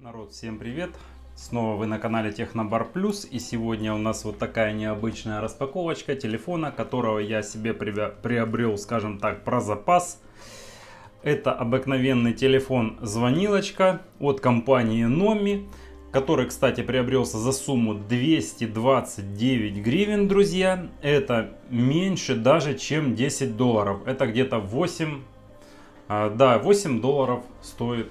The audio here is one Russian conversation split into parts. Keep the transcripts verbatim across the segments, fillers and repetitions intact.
Народ, всем привет! Снова вы на канале Технобар Плюс, и сегодня у нас вот такая необычная распаковочка телефона, которого я себе приобрел, скажем так, про запас. Это обыкновенный телефон звонилочка от компании Номи, который, кстати, приобрелся за сумму двести двадцать девять гривен, друзья. Это меньше даже, чем десять долларов. Это где-то восемь, да, восемь долларов стоит.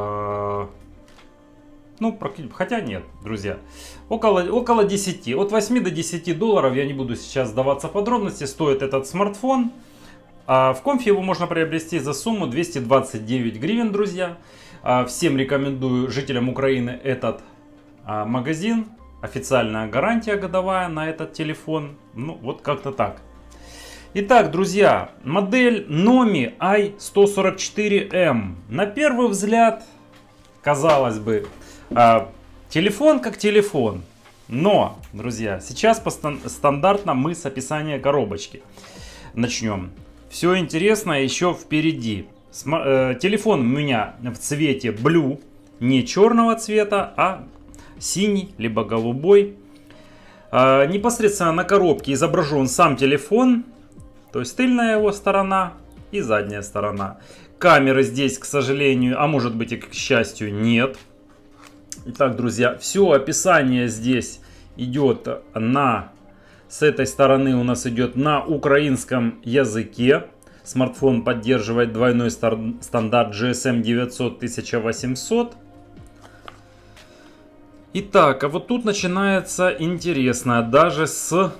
Ну, хотя нет, друзья, около, около десяти, от восьми до десяти долларов, я не буду сейчас сдаваться в подробности, стоит этот смартфон. А в Конфе его можно приобрести за сумму двести двадцать девять гривен, друзья. А всем рекомендую жителям Украины этот а, магазин, официальная гарантия годовая на этот телефон, ну вот как-то так. Итак, друзья, модель Номи ай сто сорок четыре эм. На первый взгляд, казалось бы, А, телефон как телефон, но, друзья, сейчас по стан стандартно мы с описания коробочки начнем. Все интересное еще впереди. Сма э, телефон у меня в цвете blue, не черного цвета, а синий, либо голубой. Э, непосредственно на коробке изображен сам телефон, то есть тыльная его сторона и задняя сторона. Камеры здесь, к сожалению, а может быть и к счастью, нет. Итак, друзья, все описание здесь идет на, с этой стороны у нас идет на украинском языке. Смартфон поддерживает двойной стандарт джи эс эм девятьсот тысяча восемьсот. Итак, а вот тут начинается интересно, даже с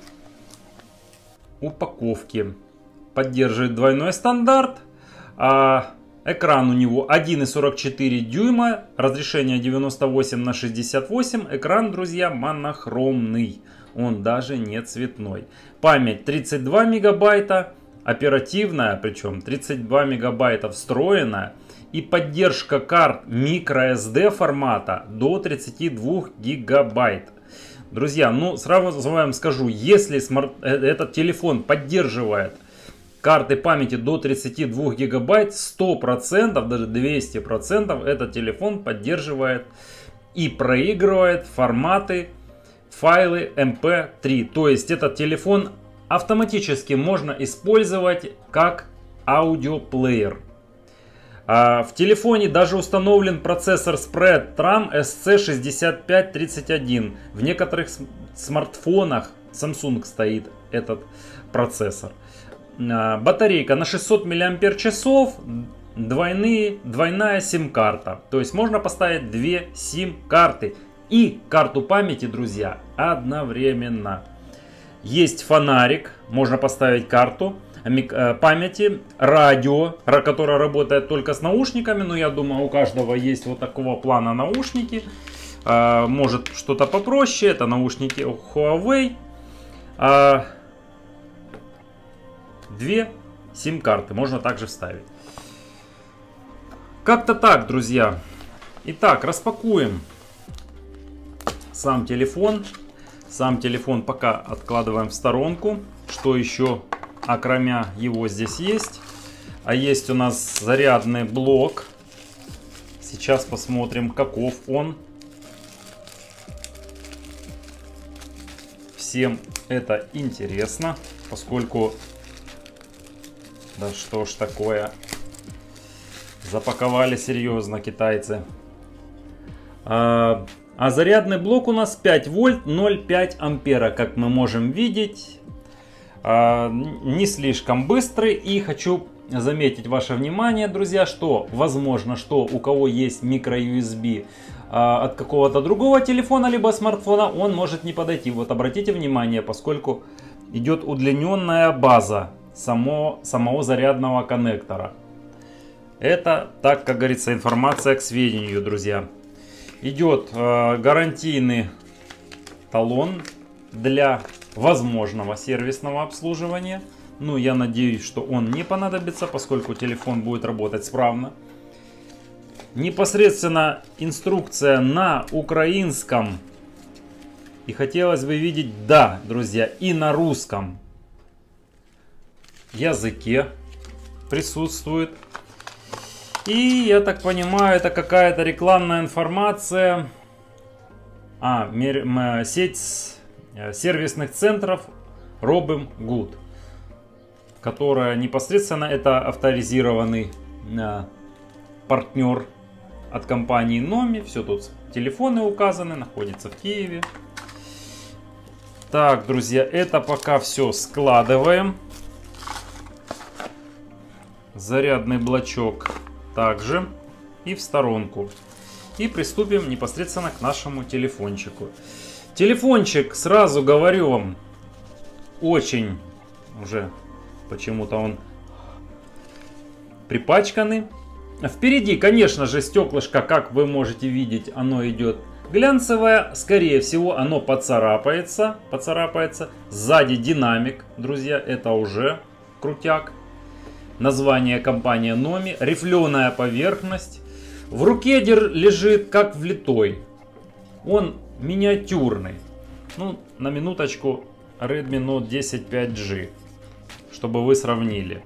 упаковки. Поддерживает двойной стандарт. А экран у него один и сорок четыре дюйма, разрешение девяносто восемь на шестьдесят восемь. Экран, друзья, монохромный, он даже не цветной. Память тридцать два мегабайта, оперативная, причем тридцать два мегабайта встроенная. И поддержка карт microSD формата до тридцати двух гигабайт. Друзья, ну сразу вам скажу, если смарт... этот телефон поддерживает карты памяти до тридцати двух гигабайт, сто процентов, даже двести процентов этот телефон поддерживает и проигрывает форматы, файлы эм пэ три. То есть этот телефон автоматически можно использовать как аудиоплеер. А в телефоне даже установлен процессор Spreadtrum эс си шестьдесят пять тридцать один. В некоторых смартфонах Samsung стоит этот процессор. Батарейка на шестьсот миллиампер-часов, двойные, двойная сим-карта. То есть можно поставить две сим-карты и карту памяти, друзья, одновременно. Есть фонарик, можно поставить карту памяти, радио, которое работает только с наушниками. Но я думаю, у каждого есть вот такого плана наушники. Может что-то попроще, это наушники Huawei. Две сим-карты можно также вставить. Как-то так, друзья. Итак, распакуем сам телефон. Сам телефон пока откладываем в сторонку. Что еще, окромя его, здесь есть? А есть у нас зарядный блок. Сейчас посмотрим, каков он. Всем это интересно, поскольку... Да что ж такое, запаковали серьезно китайцы. А, а зарядный блок у нас пять вольт, ноль целых пять ампера, как мы можем видеть. А, не слишком быстрый. И хочу заметить ваше внимание, друзья, что возможно, что у кого есть микро ю эс би а, от какого-то другого телефона, либо смартфона, он может не подойти. Вот обратите внимание, поскольку идет удлиненная база Само, самого зарядного коннектора. Это, так как говорится, информация к сведению, друзья. Идет э, гарантийный талон для возможного сервисного обслуживания. Ну, я надеюсь, что он не понадобится, поскольку телефон будет работать справно. Непосредственно инструкция на украинском. И хотелось бы видеть, да, друзья, и на русском языке присутствует. И я так понимаю, это какая-то рекламная информация. А, сеть сервисных центров Robin Good, которая непосредственно это авторизированный партнер от компании Номи. Все тут телефоны указаны, находится в Киеве. Так, друзья, это пока все складываем. Зарядный блочок также и в сторонку. И приступим непосредственно к нашему телефончику. Телефончик, сразу говорю вам, очень уже почему-то он припачканный. Впереди, конечно же, стеклышко, как вы можете видеть, оно идет глянцевое. Скорее всего, оно поцарапается. Поцарапается. Сзади динамик, друзья, это уже крутяк. Название компания Номи. Рифленая поверхность. В руке лежит как влитой. Он миниатюрный. Ну, на минуточку, Redmi Note десять пять джи. Чтобы вы сравнили.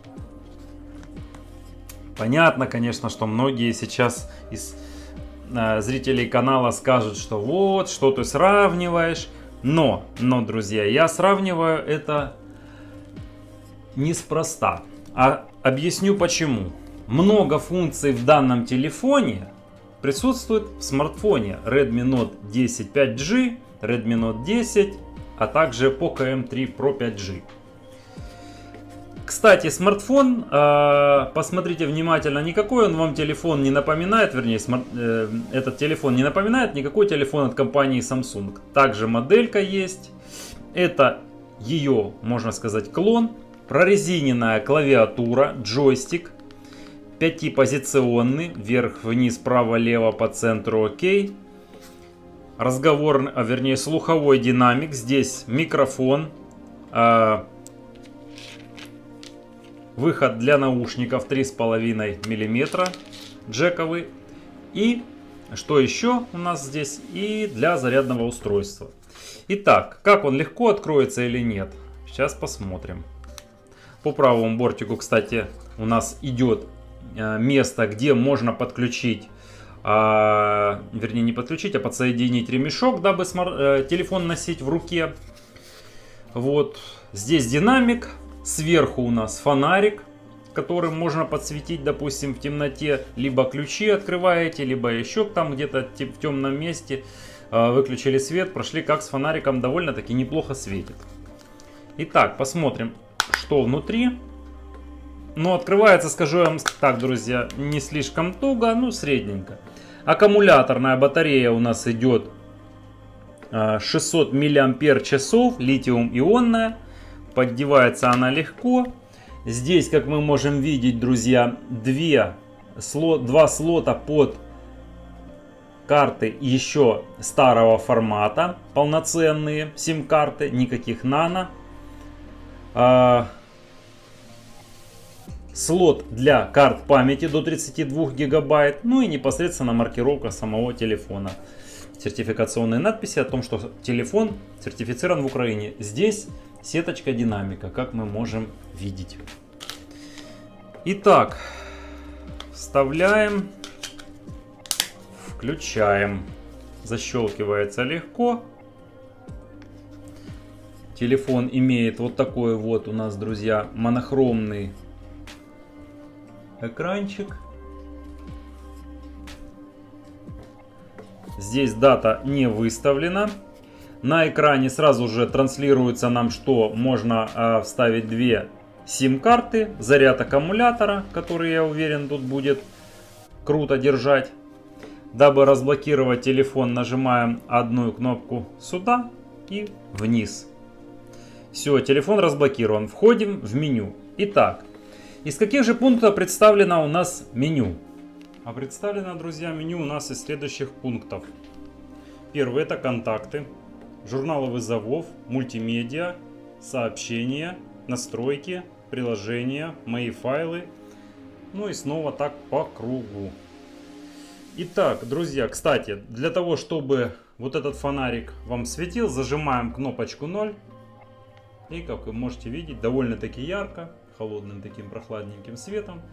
Понятно, конечно, что многие сейчас из э, зрителей канала скажут, что вот, что ты сравниваешь. Но, но, друзья, я сравниваю это неспроста. А объясню почему. Много функций в данном телефоне присутствует в смартфоне Redmi Note десять пять джи, Redmi Note десять, а также Poco эм три Pro пять джи. Кстати, смартфон, э, посмотрите внимательно, никакой он вам телефон не напоминает, вернее, смарт, э, этот телефон не напоминает никакой телефон от компании Samsung. Также моделька есть, это ее, можно сказать, клон, прорезиненная клавиатура, джойстик, пятипозиционный, вверх, вниз, право, лево, по центру, окей. Разговор, а вернее слуховой динамик, здесь микрофон. Э, Выход для наушников три с половиной миллиметра джековый. И что еще у нас здесь? И для зарядного устройства. Итак, как он, легко откроется или нет? Сейчас посмотрим. По правому бортику, кстати, у нас идет место, где можно подключить, а, вернее не подключить, а подсоединить ремешок, дабы смар- телефон носить в руке. Вот здесь динамик. Сверху у нас фонарик, которым можно подсветить, допустим, в темноте. Либо ключи открываете, либо еще там где-то в темном месте выключили свет, прошли, как с фонариком довольно-таки неплохо светит. Итак, посмотрим, что внутри. Ну, открывается, скажу вам так, друзья, не слишком туго, ну, средненько. Аккумуляторная батарея у нас идет шестьсот миллиампер-часов, литиум-ионная. Поддевается она легко. Здесь, как мы можем видеть, друзья, две, слот, два слота под карты еще старого формата. Полноценные сим-карты, никаких нано. А, слот для карт памяти до тридцати двух гигабайт. Ну и непосредственно маркировка самого телефона. Сертификационные надписи о том, что телефон сертифицирован в Украине. Здесь сеточка динамика, как мы можем видеть. Итак, вставляем, включаем. Защелкивается легко. Телефон имеет вот такой вот у нас, друзья, монохромный экранчик. Здесь дата не выставлена. На экране сразу же транслируется нам, что можно э, вставить две сим-карты, заряд аккумулятора, который, я уверен, тут будет круто держать. Дабы разблокировать телефон, нажимаем одну кнопку сюда и вниз. Все, телефон разблокирован. Входим в меню. Итак, из каких же пунктов представлено у нас меню? А представлено, друзья, меню у нас из следующих пунктов. Первый — это контакты. Журналы вызовов, мультимедиа, сообщения, настройки, приложения, мои файлы. Ну и снова так по кругу. Итак, друзья, кстати, для того, чтобы вот этот фонарик вам светил, зажимаем кнопочку ноль. И, как вы можете видеть, довольно-таки ярко, холодным таким прохладненьким светом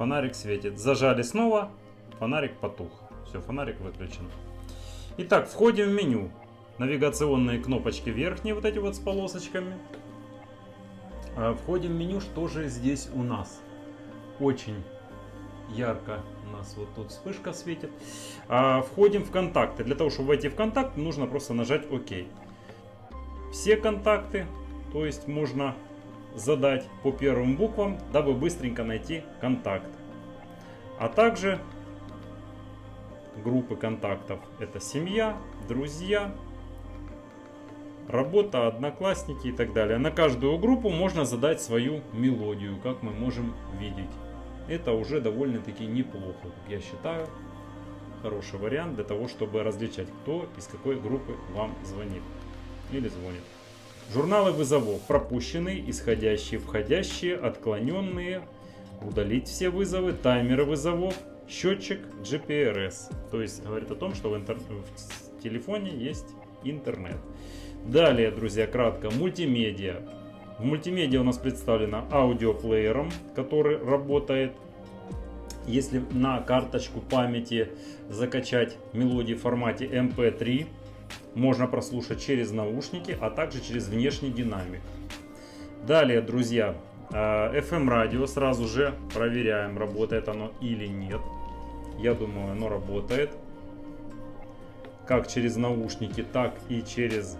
фонарик светит. Зажали снова, фонарик потух. Все, фонарик выключен. Итак, входим в меню. Навигационные кнопочки верхние, вот эти вот с полосочками. Входим в меню, что же здесь у нас? Очень ярко у нас вот тут вспышка светит. Входим в контакты. Для того, чтобы войти в контакт, нужно просто нажать ОК. Все контакты, то есть можно задать по первым буквам, дабы быстренько найти контакт. А также группы контактов. Это семья, друзья, работа, одноклассники и так далее. На каждую группу можно задать свою мелодию, как мы можем видеть. Это уже довольно-таки неплохо, как я считаю. Хороший вариант для того, чтобы различать, кто из какой группы вам звонит или звонит. Журналы вызовов. Пропущенные, исходящие, входящие, отклоненные. Удалить все вызовы. Таймеры вызовов. Счетчик джи пи ар эс. То есть говорит о том, что в, интер... в телефоне есть интернет. Далее, друзья, кратко. Мультимедиа. В мультимедиа у нас представлено аудиоплеером, который работает. Если на карточку памяти закачать мелодии в формате эм пэ три, можно прослушать через наушники, а также через внешний динамик. Далее, друзья, эф эм радио. Сразу же проверяем, работает оно или нет. Я думаю, оно работает. Как через наушники, так и через,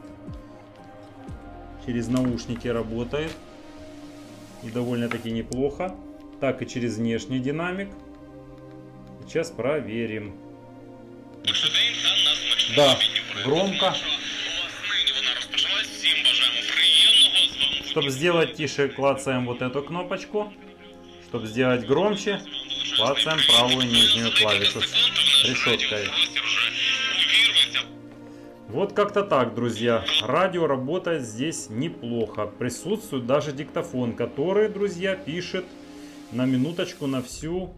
через наушники работает. И довольно-таки неплохо. Так и через внешний динамик. Сейчас проверим. Да, громко. Чтобы сделать тише, клацаем вот эту кнопочку. Чтобы сделать громче, клацаем правую нижнюю клавишу с решеткой. Вот как-то так, друзья. Радио работает здесь неплохо. Присутствует даже диктофон, который, друзья, пишет на минуточку на всю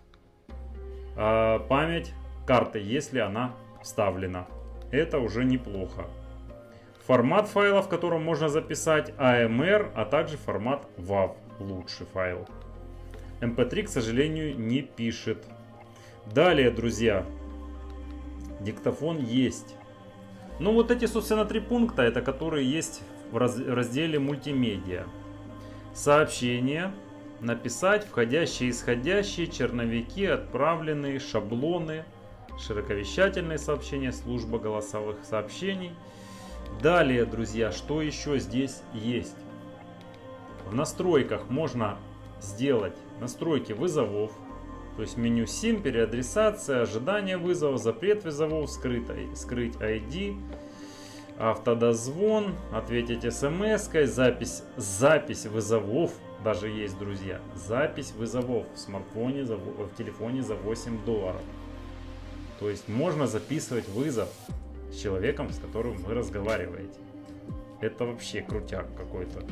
э, память карты, если она вставлена. Это уже неплохо. Формат файла, в котором можно записать а эм эр, а также формат вав. Лучший файл. эм пэ три, к сожалению, не пишет. Далее, друзья, диктофон есть. Ну вот эти, собственно, три пункта, это которые есть в разделе мультимедиа. Сообщения. Написать, входящие, исходящие, черновики, отправленные, шаблоны, широковещательные сообщения, служба голосовых сообщений. Далее, друзья, что еще здесь есть? В настройках можно сделать настройки вызовов, то есть меню сим, переадресация, ожидание вызова, запрет вызовов, скрыть, скрыть ай ди, автодозвон, ответить эс эм эс-кой, запись, запись вызовов. Даже есть, друзья, запись вызовов в смартфоне, в телефоне за восемь долларов. То есть можно записывать вызов с человеком, с которым вы разговариваете. Это вообще крутяк какой-то.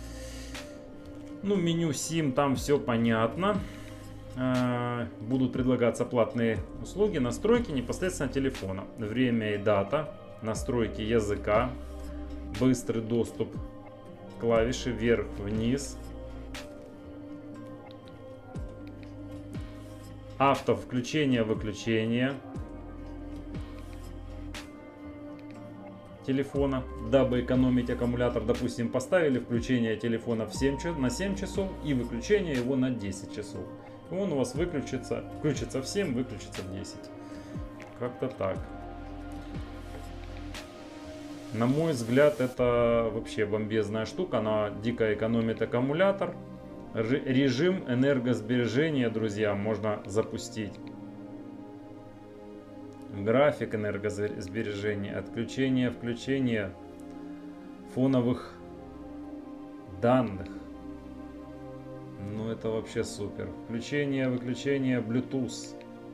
Ну, меню сим, там все понятно. Будут предлагаться платные услуги, настройки непосредственно телефона. Время и дата, настройки языка, быстрый доступ клавиши вверх-вниз. Авто включение-выключение телефона, дабы экономить аккумулятор. Допустим, поставили включение телефона в семь, на семь часов и выключение его на десять часов. И он у вас выключится, включится в семь, выключится в десять. Как-то так. На мой взгляд, это вообще бомбезная штука. Она дико экономит аккумулятор. Режим энергосбережения, друзья, можно запустить. График энергосбережения, отключение, включение фоновых данных. Ну, это вообще супер. Включение, выключение, Bluetooth.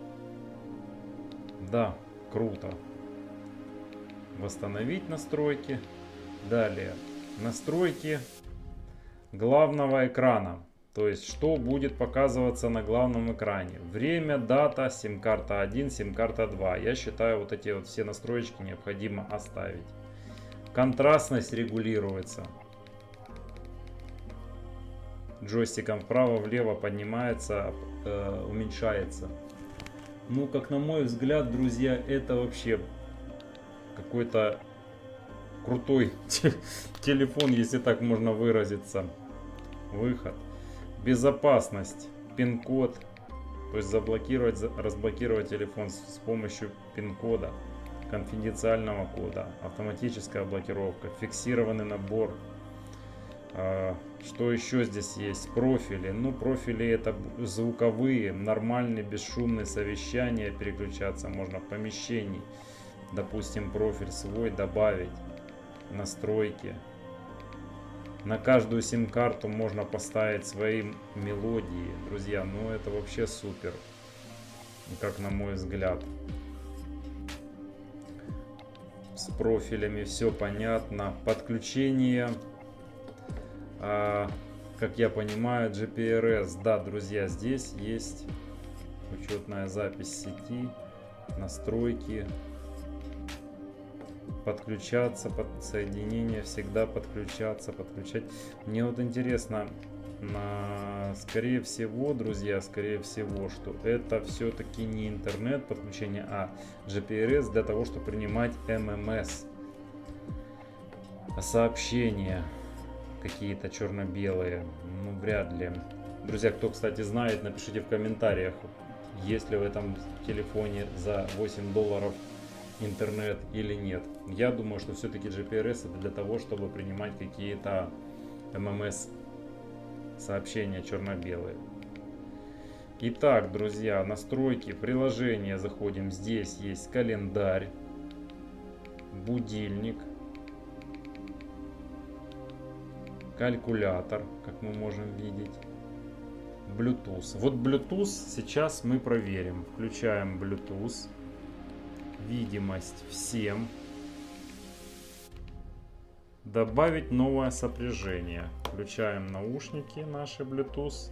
Да, круто. Восстановить настройки. Далее, настройки главного экрана. То есть, что будет показываться на главном экране. Время, дата, сим-карта один, сим-карта два. Я считаю, вот эти вот все настройки необходимо оставить. Контрастность регулируется. джойстиком вправо-влево поднимается, э, уменьшается. Ну, как на мой взгляд, друзья, это вообще какой-то крутой телефон, если так можно выразиться. Выход. Безопасность. Пин-код. То есть заблокировать, разблокировать телефон с помощью пин-кода, конфиденциального кода, автоматическая блокировка, фиксированный набор. Что еще здесь есть? Профили. Ну, профили это звуковые, нормальные, бесшумные совещания, переключаться можно в помещении. Допустим, профиль свой добавить, настройки. На каждую сим-карту можно поставить свои мелодии. Друзья, ну это вообще супер, как на мой взгляд. С профилями все понятно. Подключение, а, как я понимаю, джи пи ар эс. Да, друзья, здесь есть учетная запись сети, настройки. Подключаться, подсоединение, всегда подключаться, подключать. Мне вот интересно, на, скорее всего, друзья, скорее всего, что это все-таки не интернет подключение, а джи пи ар эс для того, чтобы принимать эм эм эс сообщения какие-то черно-белые. Ну, вряд ли. Друзья, кто, кстати, знает, напишите в комментариях, есть ли в этом телефоне за восемь долларов интернет или нет. Я думаю, что все-таки джи пи ар эс это для того, чтобы принимать какие-то эм эм эс сообщения черно-белые. Итак, друзья, настройки приложения. Заходим. Здесь есть календарь, будильник, калькулятор, как мы можем видеть, Bluetooth. Вот Bluetooth сейчас мы проверим. Включаем Bluetooth. Видимость всем. Добавить новое сопряжение. Включаем наушники наши Bluetooth.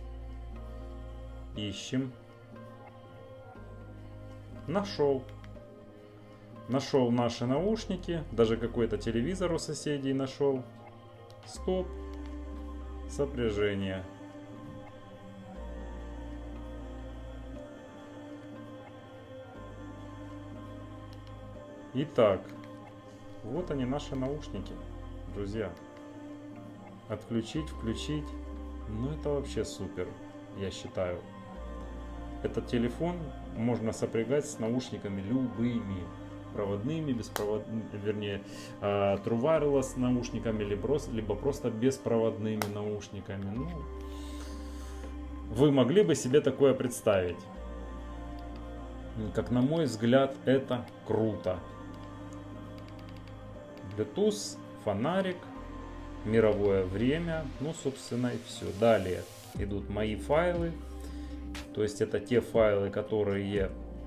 Ищем. Нашел. Нашел наши наушники. Даже какой-то телевизор у соседей нашел. Стоп. Сопряжение. Итак, вот они наши наушники, друзья. Отключить, включить. Ну это вообще супер, я считаю. Этот телефон можно сопрягать с наушниками любыми. Проводными, беспроводными, вернее, True Wireless наушниками, либо просто беспроводными наушниками. Ну, вы могли бы себе такое представить? Как на мой взгляд, это круто. Bluetooth, фонарик, мировое время, ну, собственно, и все. Далее идут мои файлы, то есть это те файлы, которые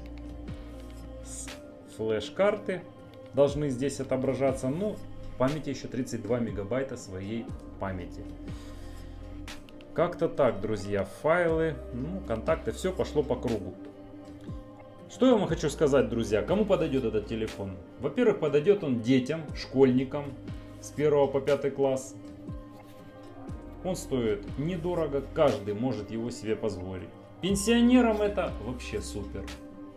с флеш-карты должны здесь отображаться. Ну, в памяти еще тридцать два мегабайта своей памяти. Как-то так, друзья, файлы, ну, контакты, все пошло по кругу. Что я вам хочу сказать, друзья, кому подойдет этот телефон? Во-первых, подойдет он детям, школьникам с первого по пятый класс. Он стоит недорого, каждый может его себе позволить. Пенсионерам это вообще супер.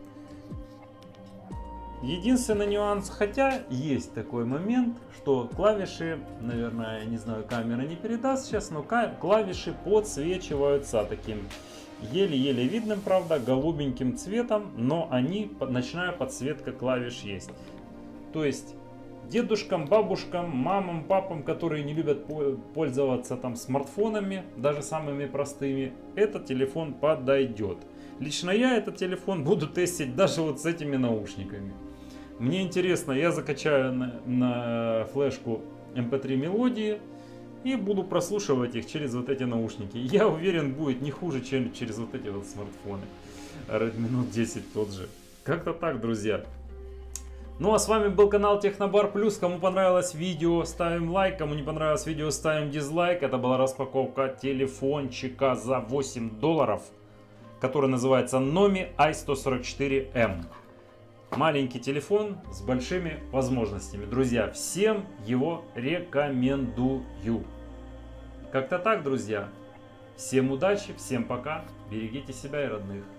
Единственный нюанс, хотя есть такой момент, что клавиши, наверное, я не знаю, камера не передаст сейчас, но клавиши подсвечиваются таким еле-еле видным, правда, голубеньким цветом, но они, ночная подсветка клавиш есть. То есть дедушкам, бабушкам, мамам, папам, которые не любят пользоваться там смартфонами, даже самыми простыми, этот телефон подойдет. Лично я этот телефон буду тестить даже вот с этими наушниками. Мне интересно, я закачаю на, на флешку эм пэ три мелодии и буду прослушивать их через вот эти наушники. Я уверен, будет не хуже, чем через вот эти вот смартфоны. Redmi Note десять тот же. Как-то так, друзья. Ну а с вами был канал Технобар Плюс. Кому понравилось видео, ставим лайк. Кому не понравилось видео, ставим дизлайк. Это была распаковка телефончика за восемь долларов, который называется Nomi ай сто сорок четыре эм. Маленький телефон с большими возможностями. Друзья, всем его рекомендую. Как-то так, друзья. Всем удачи, всем пока, берегите себя и родных.